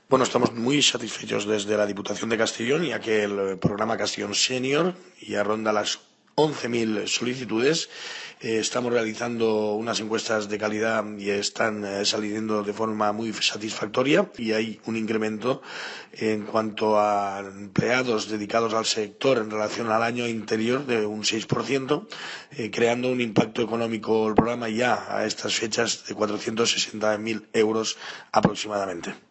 Bueno, estamos muy satisfechos desde la Diputación de Castellón, ya que el programa Castellón Senior ya ronda las 11.000 solicitudes. Estamos realizando unas encuestas de calidad y están saliendo de forma muy satisfactoria, y hay un incremento en cuanto a empleados dedicados al sector en relación al año anterior de un 6%, creando un impacto económico el programa ya a estas fechas de 460.000 euros aproximadamente.